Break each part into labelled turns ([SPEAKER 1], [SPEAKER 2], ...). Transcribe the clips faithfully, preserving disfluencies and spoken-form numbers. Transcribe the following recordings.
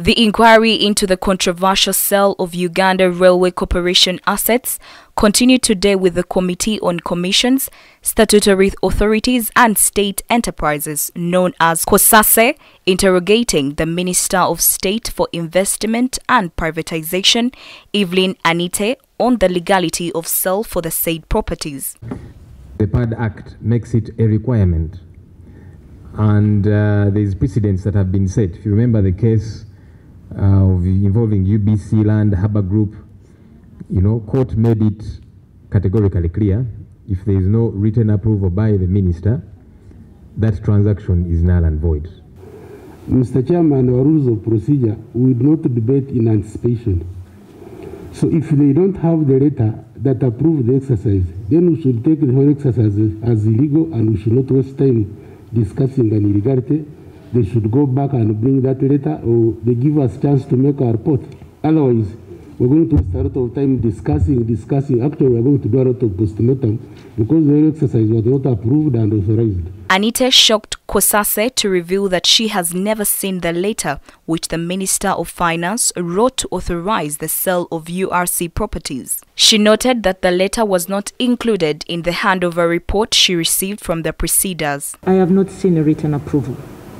[SPEAKER 1] The inquiry into the controversial sale of Uganda Railway Corporation assets continued today with the Committee on Commissions, Statutory Authorities and State Enterprises, known as COSASE, interrogating the Minister of State for Investment and Privatization, Evelyn Anite, on the legality of sale for the said properties.
[SPEAKER 2] The P A D Act makes it a requirement, and uh, there is precedents that have been set. If you remember the case Uh, of involving U B C Land, Harbour Group, you know, court made it categorically clear, if there is no written approval by the minister, that transaction is null and void.
[SPEAKER 3] Mister Chairman, our rules of procedure, we would not debate in anticipation. So if they don't have the letter that approve the exercise, then we should take the whole exercise as illegal, and we should not waste time discussing an illegality. They should go back and bring that letter, or they give us a chance to make our report. Otherwise, we're going to waste a lot of time discussing, discussing. Actually, we're going to do a lot of postmortem because the exercise was not approved and authorized.
[SPEAKER 1] Anite shocked COSASE to reveal that she has never seen the letter which the Minister of Finance wrote to authorize the sale of U R C properties. She noted that the letter was not included in the handover report she received from the proceeders.
[SPEAKER 4] I have not seen a written approval.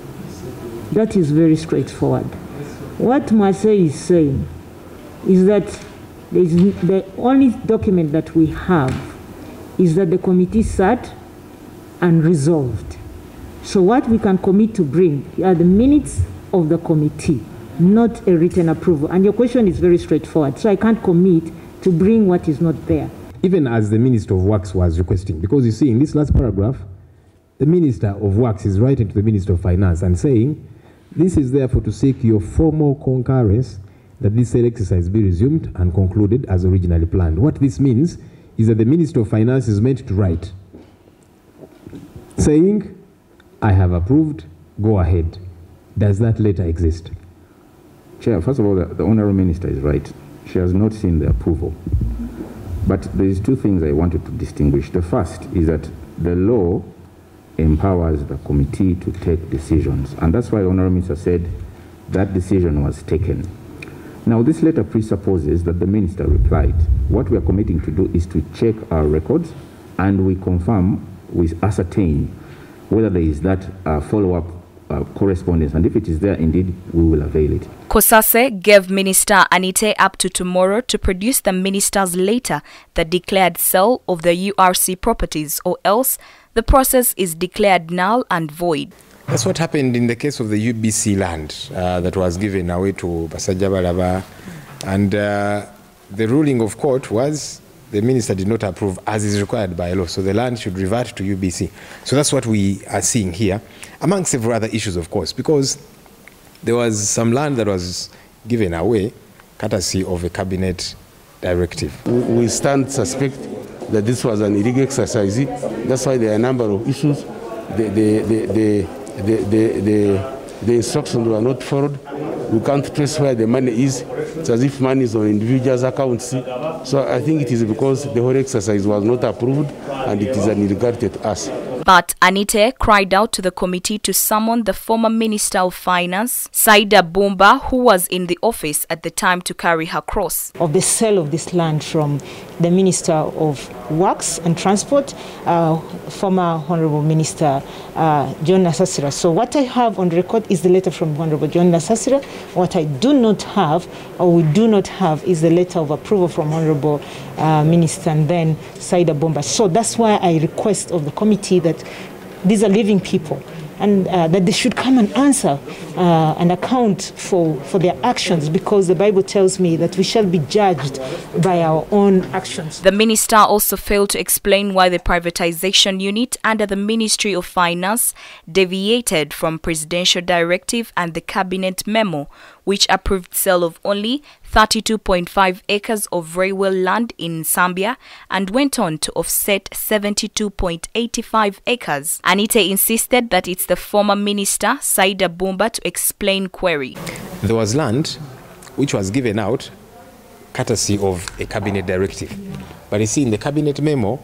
[SPEAKER 4] That is very straightforward. What Marseille is saying is that the only document that we have is that the committee sat and resolved. So what we can commit to bring are the minutes of the committee, not a written approval. And your question is very straightforward. So I can't commit to bring what is not there.
[SPEAKER 2] Even as the Minister of Works was requesting, because you see in this last paragraph, the Minister of Works is writing to the Minister of Finance and saying, this is therefore to seek your formal concurrence that this sale exercise be resumed and concluded as originally planned. What this means is that the Minister of Finance is meant to write, saying, I have approved, go ahead. Does that letter exist?
[SPEAKER 5] Chair, first of all, the, the Honourable Minister is right. She has not seen the approval. But there is two things I wanted to distinguish. The first is that the law empowers the committee to take decisions. And that's why the Honourable Minister said that decision was taken. Now, this letter presupposes that the Minister replied. What we are committing to do is to check our records, and we confirm, we ascertain whether there is that uh, follow-up uh, correspondence. And if it is there, indeed, we will avail it.
[SPEAKER 1] COSASE gave Minister Anite up to tomorrow to produce the minister's letter that declared sale of the U R C properties, or else the process is declared null and void.
[SPEAKER 6] That's what happened in the case of the U B C land uh, that was given away to Basajja Balaba. And uh, the ruling of court was the minister did not approve as is required by law. So the land should revert to U B C. So that's what we are seeing here, among several other issues, of course, because there was some land that was given away courtesy of a cabinet directive.
[SPEAKER 3] We stand suspect that this was an illegal exercise. That's why there are a number of issues. The, the, the, the, the, the, the, the instructions were not followed. We can't trace where the money is. It's as if money is on individuals' accounts. So I think it is because the whole exercise was not approved and it is an illegality to us.
[SPEAKER 1] But Anite cried out to the committee to summon the former Minister of Finance, Saida Bumba, who was in the office at the time to carry her cross.
[SPEAKER 4] Of the sale of this land from the Minister of Works and Transport, uh, former Honourable Minister uh, John Nasasira. So what I have on record is the letter from Honourable John Nasasira. What I do not have, or we do not have, is the letter of approval from Honourable uh, Minister and then Saida Bumba. So that's why I request of the committee that these are living people, and uh, that they should come and answer uh, and account for, for their actions, because the Bible tells me that we shall be judged by our own actions.
[SPEAKER 1] The minister also failed to explain why the privatization unit under the Ministry of Finance deviated from presidential directive and the cabinet memo, which approved sale of only thirty-two point five acres of railway land in Zambia and went on to offset seventy-two point eight five acres. Anite insisted that it's the former minister, Saida Bumba, to explain query.
[SPEAKER 6] There was land which was given out courtesy of a cabinet directive. But you see, in the cabinet memo,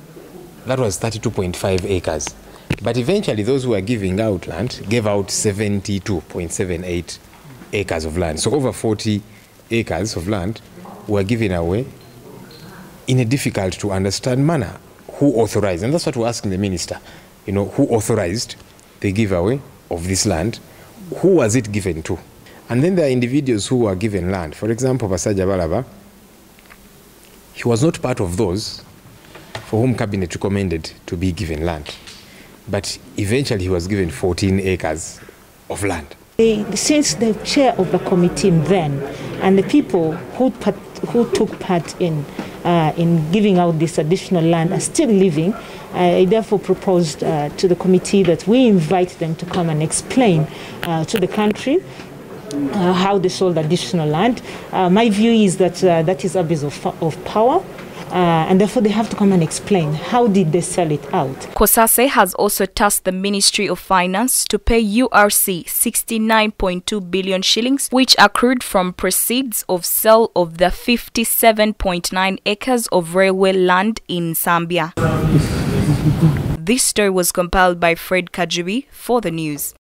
[SPEAKER 6] that was thirty-two point five acres. But eventually, those who were giving out land gave out seventy-two point seven eight acres of land. So over forty acres of land were given away in a difficult to understand manner. Who authorized? And that's what we're asking the minister. You know, who authorized the giveaway of this land? Who was it given to? And then there are individuals who were given land. For example, Basajja Balaba, he was not part of those for whom cabinet recommended to be given land. But eventually he was given fourteen acres of land.
[SPEAKER 4] Since the chair of the committee then and the people who, part, who took part in, uh, in giving out this additional land are still living, I therefore proposed uh, to the committee that we invite them to come and explain uh, to the country uh, how they sold additional land. Uh, my view is that uh, that is abuse of, of power. Uh, and therefore they have to come and explain how did they sell it out.
[SPEAKER 1] Kosase has also tasked the Ministry of Finance to pay U R C sixty-nine point two billion shillings, which accrued from proceeds of sale of the fifty-seven point nine acres of railway land in Zambia. This story was compiled by Fred Kajubi for the news.